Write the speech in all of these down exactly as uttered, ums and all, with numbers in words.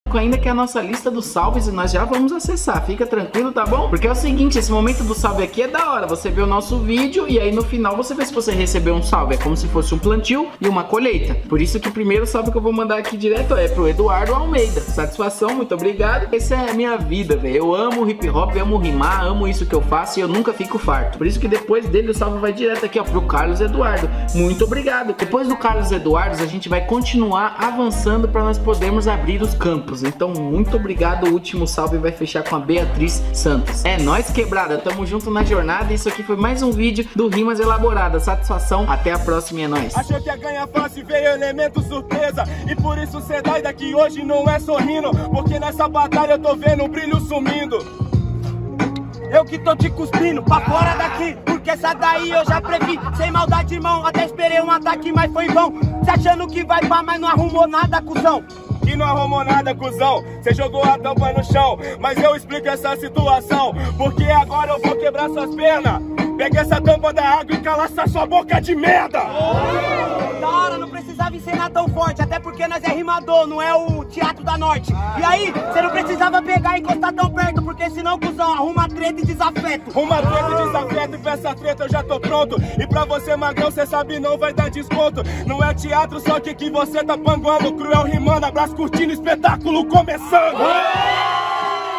ainda que é a nossa lista dos salves e nós já vamos acessar, fica tranquilo, tá bom? Porque é o seguinte, esse momento do salve aqui é da hora, você vê o nosso vídeo e aí no final você vê se você recebeu um salve, é como se fosse um plantio e uma colheita. Por isso que o primeiro salve que eu vou mandar aqui direto é pro Eduardo Almeida. Satisfação, muito obrigado. Essa é a minha vida, velho. Eu amo hip hop, amo rimar, amo isso que eu faço e eu nunca fico farto. Por isso que depois dele o salve vai direto aqui, ó, pro Carlos Eduardo. Muito obrigado. Depois do Carlos Eduardo, a gente vai continuar avançando para nós podermos abrir os campos. Então, muito obrigado. O último salve vai fechar com a Beatriz Santos. É nóis, quebrada. Tamo junto na jornada. Isso aqui foi mais um vídeo do Rimas Elaboradas. Satisfação. Até a próxima e é nóis. Achou que ia ganhar fácil e veio elemento surpresa. E por isso cê dá daqui hoje não é sorrindo. Porque nessa batalha eu tô vendo o brilho sumindo. Eu que tô te cuspindo pra fora daqui, porque essa daí eu já previ. Sem maldade, irmão, até esperei um ataque, mas foi em vão. Cê achando que vai pá, mas não arrumou nada, cuzão. E não arrumou nada, cuzão. Cê jogou a tampa no chão, mas eu explico essa situação. Porque agora eu vou quebrar suas pernas. Pega essa tampa da água e cala essa sua boca de merda. Oh, da hora, não precisava encenar tão forte. Até porque nós é rimador, não é o Teatro da Norte. E aí, você não precisava pegar e encostar tão perto, porque senão, cuzão, arruma treta e desafeto. Arruma treta e desafeto, e pra essa treta eu já tô pronto. E pra você, magrão, cê sabe não vai dar desconto. Não é teatro, só que que você tá panguando. Cruel rimando, abraço curtindo, espetáculo começando. Oh!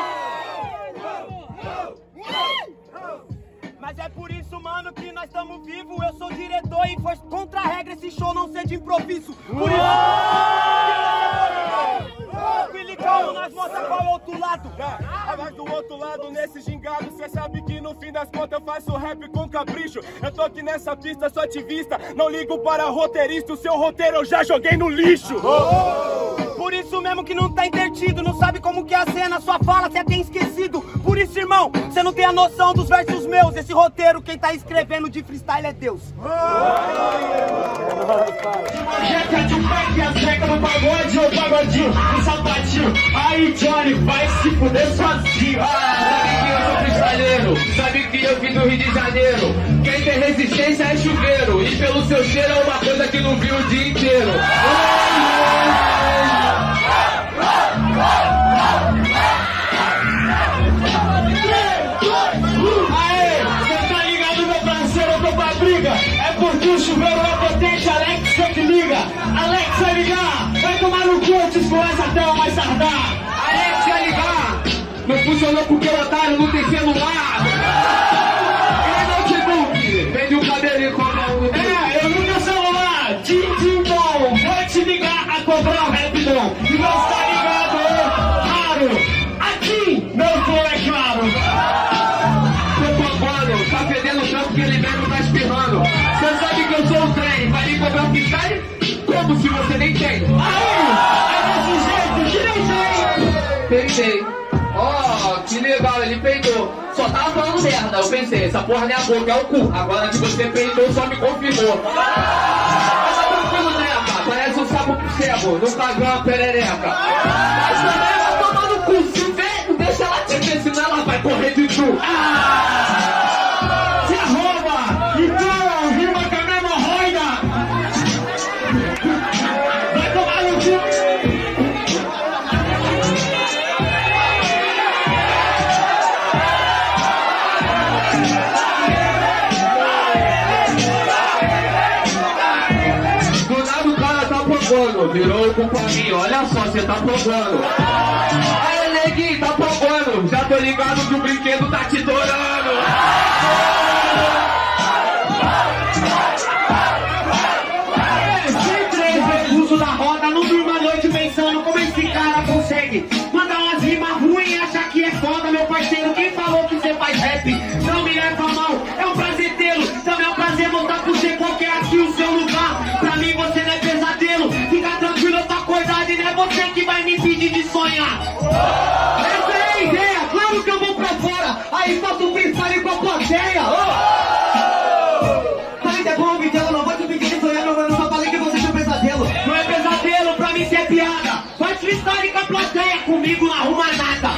Mas é por isso, mano, que nós estamos vivos. Eu sou diretor e foi contra a regra esse show não ser de improviso. Por isso, Filicão, nós mostra qual é o outro lado. Ah, mas do outro lado, nesse gingado, cê sabe que no fim das contas eu faço rap com capricho. Eu tô aqui nessa pista, sou ativista. Não ligo para roteirista, o seu roteiro eu já joguei no lixo. Oh! Por isso mesmo que não tá intertido, não sabe como que é a cena, sua fala cê tem esquecido. Por isso, irmão, cê não tem a noção dos versos meus. Esse roteiro, quem tá escrevendo de freestyle é Deus. Jeca de pack, a seca no pagode, ou pagodinho, no sapatinho. Aí, Johnny, vai se fuder sozinho. Ah, sabe que eu sou freestyleiro, sabe que eu vim do Rio de Janeiro. Quem tem resistência é chuveiro, e pelo seu cheiro é uma coisa que não viu o dia inteiro. É porque o chuveiro é potente, Alex, você que liga. Alex vai ligar, vai tomar no cu antes com essa tela mais tardar. Alex vai ligar, não funcionou porque o otário não tem celular. E notebook, vende um cabelinho com a mão. É, eu não tenho celular, tim, tim, bom. Vou te ligar a cobrar o rap bom. E você tá ligado, raro. Aqui, meu flow é claro. Tá fedendo o campo que ele mesmo tá espirrando. Você sabe que eu sou o trem, vai me cobrar um freestyle? Como se você nem tem? Aí, é desse jeito, que nem tem. Pensei, ó, oh, que legal, ele peidou. Só tava falando merda, eu pensei, essa porra não é a boca, é o cu. Agora que você peidou, só me confirmou. Mas tá tranquilo, né, cara? Parece um sapo cego, nunca viu uma perereca. Mas também ela toma no cu, se vê, não deixa ela te ver, senão ela vai correr de tu. Ah! Virou o cu pra mim, olha só, cê tá provando. Aí, neguinho, tá provando. Já tô ligado que o brinquedo tá te dourando. É, sem três vezes uso da roda, não durma a noite pensando como esse cara consegue mandar umas rimas ruins e achar que é foda, meu parceiro. Quem falou que você faz rap? Não me leva a mal, é um prazer tê-lo. Também é um prazer voltar por você, qualquer aqui o seu lugar. Pra mim você não é pesadelo. Fica tranquilo, eu tô acordado e não é você que vai me impedir de sonhar. Essa é a ideia, claro que eu vou pra fora. Aí faço o freestyle com a plateia. Falei que é bom, então não vou te pedir de sonhar, meu mano. Só falei que você é um pesadelo. Não é pesadelo, pra mim isso é piada. Faz freestyle com a plateia, comigo não arruma nada.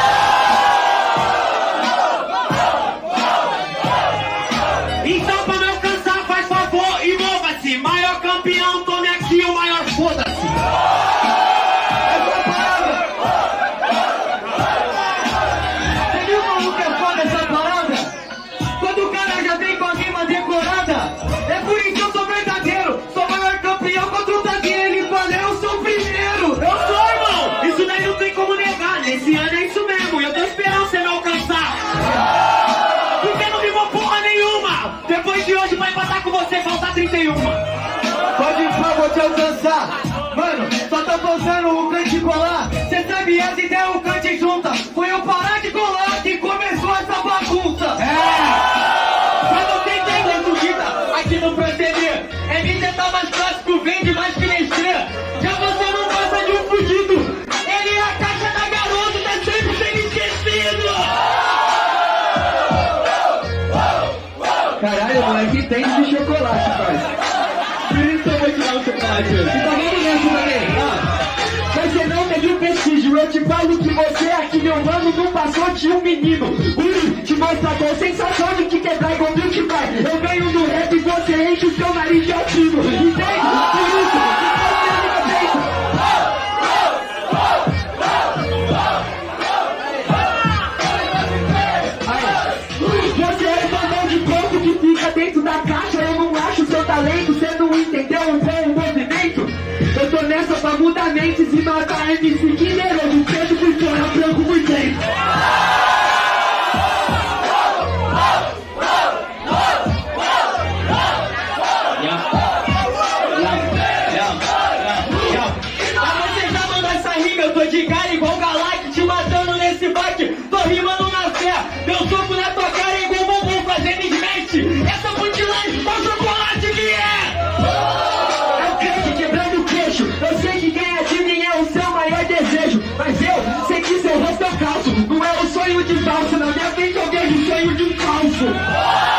Então pra me alcançar, faz favor e mova-se. Maior campeão, tome aqui o maior foda-se. Essa palavra. bebe as ideias, o cante junta. Foi eu parar de colar que começou essa bagunça. É! Pra você entender, Sugita, aqui no proceder. M C tá mais clássico, vende mais que Nestlé. Já você não passa de um fugido. Ele é a caixa da garota, tá sempre sendo esquecido. Caralho, moleque, entende de chocolate, pai. Por isso eu vou tirar o chocolate. Você tá vendo nessa também? Ah. Você não teve um prestígio, eu te falo que você aqui, meu mano, não passou de um menino. Ui, te mostra a sensação de que quebrar igual viu que vai. Eu venho do rap e você enche o seu nariz de alpino. Entende? Por isso, você é bandão de coco que fica dentro da caixa. Eu não acho seu talento, você não entendeu um bom movimento. Eu tô nessa pra mudar mentes e matar M C que nerou do preto por fora, branco por dentro. Pra você já mandou essa rima, eu tô de cara igual Galactus, te matando nesse bate. Tô rimando na fé, meu soco na tua cara é igual bombom fazendo smash. Essa mutilagem, qual chocolate que é? Eu sei que ganhar de mim é o seu maior desejo, mas eu sei que seu rosto é um calço. Não é o sonho de falso, na minha frente eu vejo o sonho de um falso.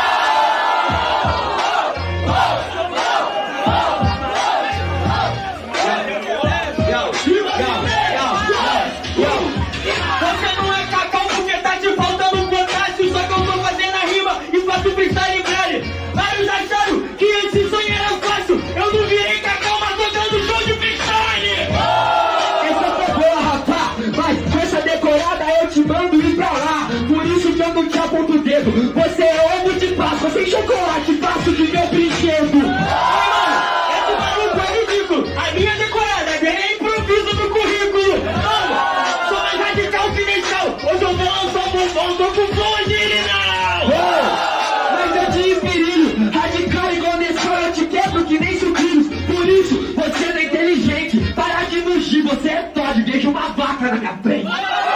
Você não é cacau porque tá te faltando um potássio. Só que eu tô fazendo a rima e faço freestyle breve. Vários acharam que esse sonho era fácil. Eu não virei cacau, mas tô dando show de freestyle. Essa foi boa, rapá, mas com essa decorada eu te mando ir pra lá. Por isso que eu não te aponto o dedo. Você é ovo de Páscoa, sem chocolate, faço de meu brinquedo. Esse maluco é ridículo. A minha decorada é improviso no currículo. Mano, sou mais radical que Neixal. Hoje eu vou lançar um bombom, tô com flow original. Oh, mas eu te inspiro, radical igual Neixal, eu te quebro que nem sucrilhos. Por isso, você não é inteligente. Para de mugir, você é Todd, vejo uma vaca na minha frente.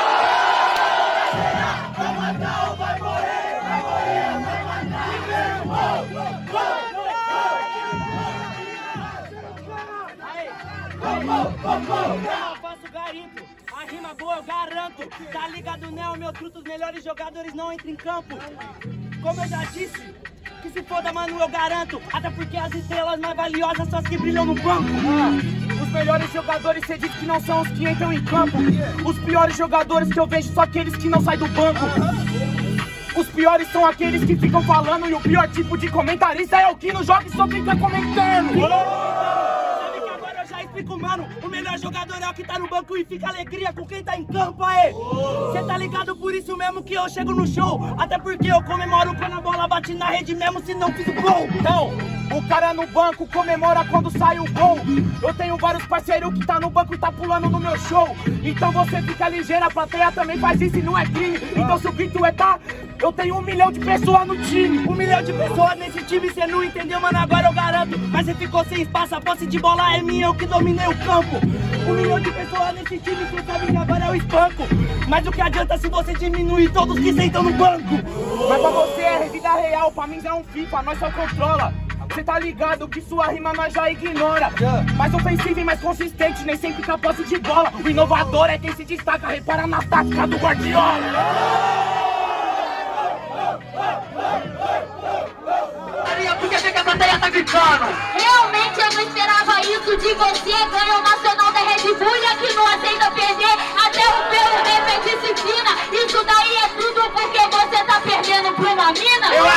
Eu faço garimpo, a rima boa eu garanto. Tá ligado, né? O meu truto, os melhores jogadores não entram em campo. Como eu já disse, que se foda, mano, eu garanto. Até porque as estrelas mais valiosas são as que brilham no banco. Ah, os melhores jogadores, cê diz que não são os que entram em campo. Os piores jogadores que eu vejo são aqueles que não saem do banco. Os piores são aqueles que ficam falando. E o pior tipo de comentarista é o que não joga e só fica comentando. Sabe que agora eu já explico, mano. O melhor jogador é o que tá no banco e fica alegria com quem tá em campo, aê. Cê tá ligado, por isso mesmo que eu chego no show. Até porque eu comemoro quando a bola bate na rede mesmo se não fiz o gol. Então, o cara no banco comemora quando sai o gol. Eu tenho vários parceiros que tá no banco e tá pulando no meu show. Então você fica ligeiro, a plateia também faz isso e não é crime. Então se o grito é tá, eu tenho um milhão de pessoas no time. Um milhão de pessoas nesse time, cê não entendeu, mano, agora eu garanto. Mas você ficou sem espaço, a posse de bola é minha, eu que dominei o campo. Um milhão de pessoas nesse time, cê sabe que agora eu espanco. Mas o que adianta se você diminuir todos que sentam no banco? Mas pra você é vida real, pra mim já é um FIFA, nós só controla. Cê tá ligado que sua rima nós já ignora. Mais ofensiva e mais consistente, nem sempre com a posse de bola. O inovador é quem se destaca, repara na tática do Guardiola. Por que que a plateia tá gritando? Realmente eu não esperava isso de você. Ganhou o Nacional da Red Bull e aqui não aceita perder. Até o pelo rap é disciplina. Isso daí é tudo porque você tá perdendo pra uma mina. Eu...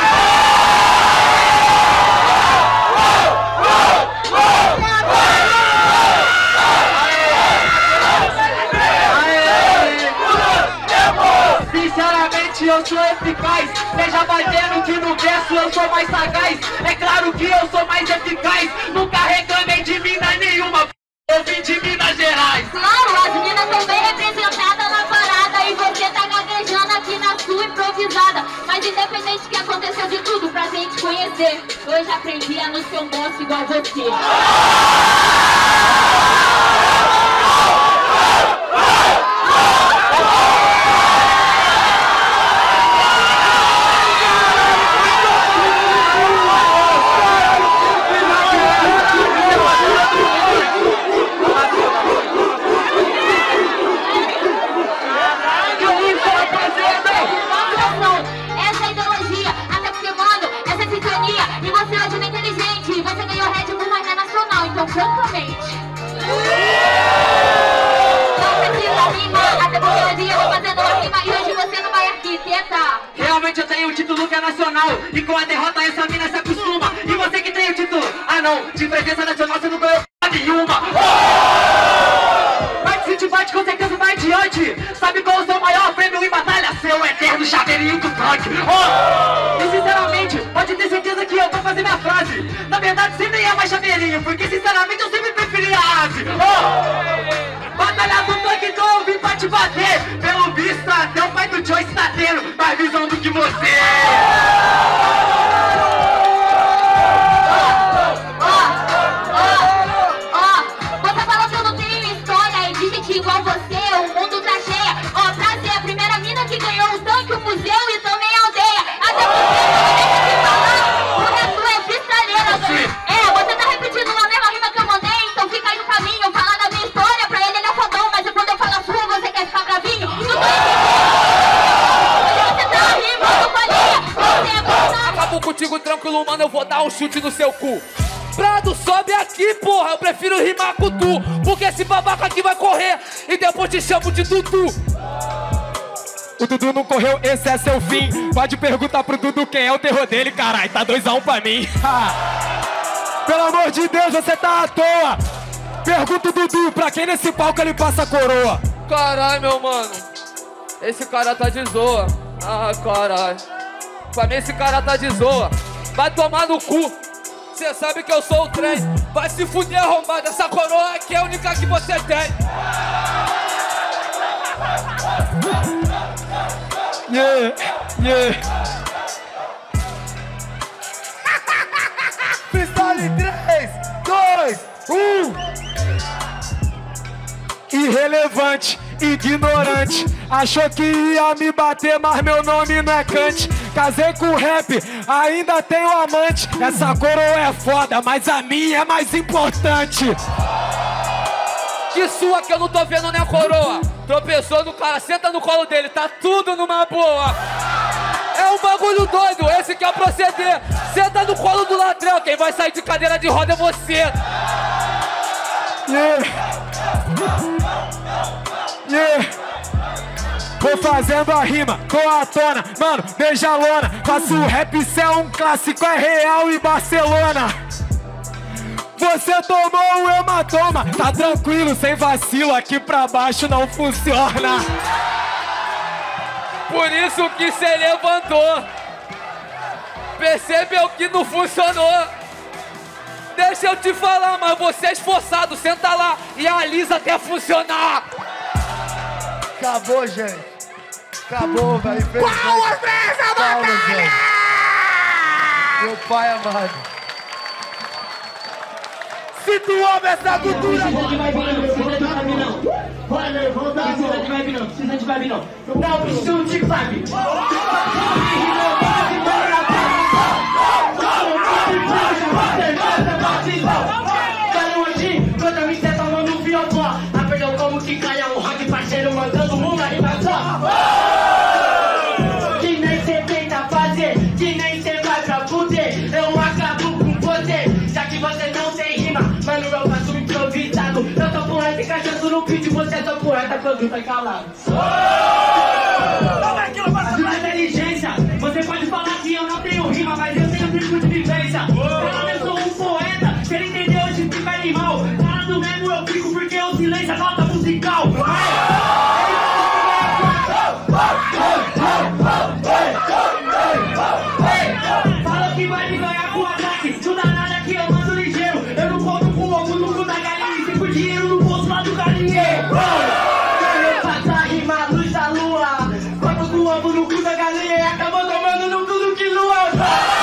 Sinceramente eu sou eficaz. Seja batendo que no verso eu sou mais sagaz. É claro que eu sou mais eficaz. Nunca reclamei de mina nenhuma. Eu vim de Minas Gerais. Claro, as minas estão bem representadas na parada. E você tá gaguejando aqui na sua improvisada. Mas independente do que aconteceu de tudo pra gente conhecer, hoje aprendi a não ser um monstro igual você. Sinceramente eu tenho o título que é nacional, e com a derrota essa mina se acostuma. E você que tem o título, ah não, de presença nacional você não ganhou nenhuma. Mas se te bate com certeza vai adiante. Sabe qual é o seu maior prêmio em batalha? Seu eterno chaveirinho do tanque. Oh! E sinceramente, pode ter certeza que eu vou fazer minha frase. Na verdade sempre é mais chaveirinho, porque sinceramente eu sempre preferi a ase. Oh! Batalha do tanque então eu vim pra te bater. Pelo visto até o pai do Joyce tá tendo mais visão do que você. Igual você, o mundo tá cheia. Ó, pra ser a primeira mina que ganhou o tanque, o museu e também a aldeia. Até porque não deixa de falar, o resto é freestyleira. É, você tá repetindo na mesma rima que eu mandei, então fica aí no caminho. Falar da minha história, pra ele ele é fodão, mas quando eu falo a sua, você quer ficar bravinho? Não tô entendendo. Você tá rimando com a linha, você é bom. Acabou contigo tranquilo, mano, eu vou dar um chute no seu cu. Prado, sobe aqui, porra, eu prefiro rimar com tu, porque esse babaca aqui vai correr e depois te chamo de Dudu. O Dudu não correu, esse é seu fim. Pode perguntar pro Dudu quem é o terror dele, carai, tá dois a um pra mim. Pelo amor de Deus, você tá à toa. Pergunta o Dudu, pra quem nesse palco ele passa a coroa? Caralho, meu mano, esse cara tá de zoa. Ah, caralho, pra mim esse cara tá de zoa. Vai tomar no cu. Cê sabe que eu sou o trem. Vai se fuder arrombado. Essa coroa aqui é a única que você tem. Yeah, yeah. Freestyle em três, dois, um. Irrelevante, ignorante. Achou que ia me bater, mas meu nome não é Kant. Casei com o rap, ainda tenho amante. Essa coroa é foda, mas a minha é mais importante. Que sua que eu não tô vendo, né, coroa? Tropeçou no cara, senta no colo dele, tá tudo numa boa. É um bagulho doido, esse que é o proceder. Senta no colo do ladrão, quem vai sair de cadeira de roda é você. Yeah. Yeah. Vou fazendo a rima, tô à tona, mano, beija a lona. Faço o rap, isso é um clássico, é Real e Barcelona. Você tomou o hematoma, tá tranquilo, sem vacilo, aqui pra baixo não funciona. Por isso que cê levantou, percebeu que não funcionou. Deixa eu te falar, mas você é esforçado, senta lá e alisa até funcionar. Acabou, gente. Acabou, velho. Palmas pra essa batalha! Meu pai amado. Se tu ouve essa cultura... Não precisa de vibe não, precisa de vibe não. Vai levantar, Precisa de vibe não, precisa de vibe não. Não, preciso de vibe. Quando me senta no violão, aprendeu como que cai um rock parceiro mandando uma rima só. Que nem cê tenta fazer, que nem cê vai pra fuder. Eu acabo com você, já que você não tem rima. Mano, eu faço improvisado. Eu tô poeta e cachando no vídeo, você é só poeta quando tá calado. Ajuda a inteligência, você pode falar que eu não tenho rima, mas eu tenho tempo de vivência. Cara, eu sou um poeta, se ele entendeu esse tipo animal. Cara do mesmo eu fico porque o silêncio é nota musical. Fala que vai me ganhar com ataque, não dá nada que eu mando ligeiro. Eu não conto com o ovo no cu da galinha e sempre dinheiro no bolso lá do galinheiro. Eu faço a rima, luz da lua. Conto com o ovo no cu da galinha e acabou tomando no tudo que lua.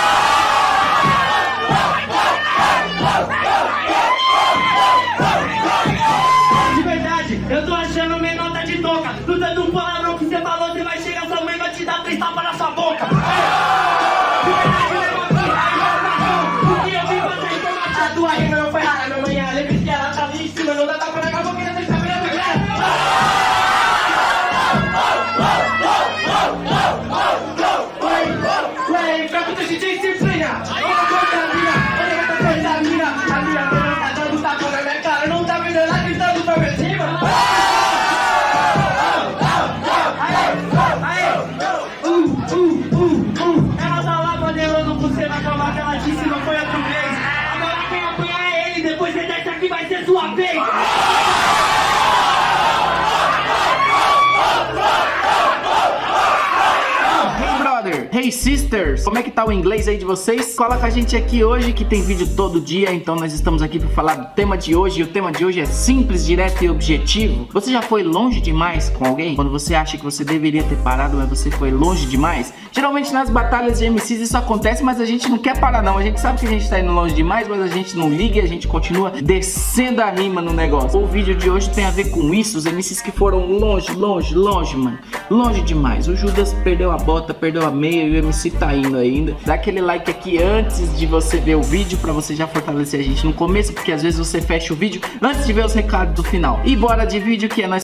De verdade, eu tô achando minha nota de toca. Lutando um palavrão que você falou, você vai chegar, sua mãe vai te dar três tapas na sua boca. De verdade, eu vou aqui, a o que eu vim fazer informação. A tua rima não foi rara, minha manhã. Lembre que ela tá ali em cima, não dá tapa na boca, você está vendo, galera? Ué, pra puta de disciplina. Olha a mina, olha a coisa da mina. A minha mina tá dando tapa na minha cara, não tá vendo ela gritando pra ver cima. Uh, uh, uh. Hey Sisters, como é que tá o inglês aí de vocês? Cola com a gente aqui hoje que tem vídeo todo dia, então nós estamos aqui para falar do tema de hoje. E o tema de hoje é simples, direto e objetivo. Você já foi longe demais com alguém? Quando você acha que você deveria ter parado, mas você foi longe demais? Geralmente nas batalhas de M Cs isso acontece, mas a gente não quer parar não. A gente sabe que a gente tá indo longe demais, mas a gente não liga e a gente continua descendo a rima no negócio. O vídeo de hoje tem a ver com isso, os M Cs que foram longe, longe, longe, mano. Longe demais. O Judas perdeu a bota, perdeu a meia e o M C tá indo ainda. Dá aquele like aqui antes de você ver o vídeo pra você já fortalecer a gente no começo, porque às vezes você fecha o vídeo antes de ver os recados do final. E bora de vídeo que é nós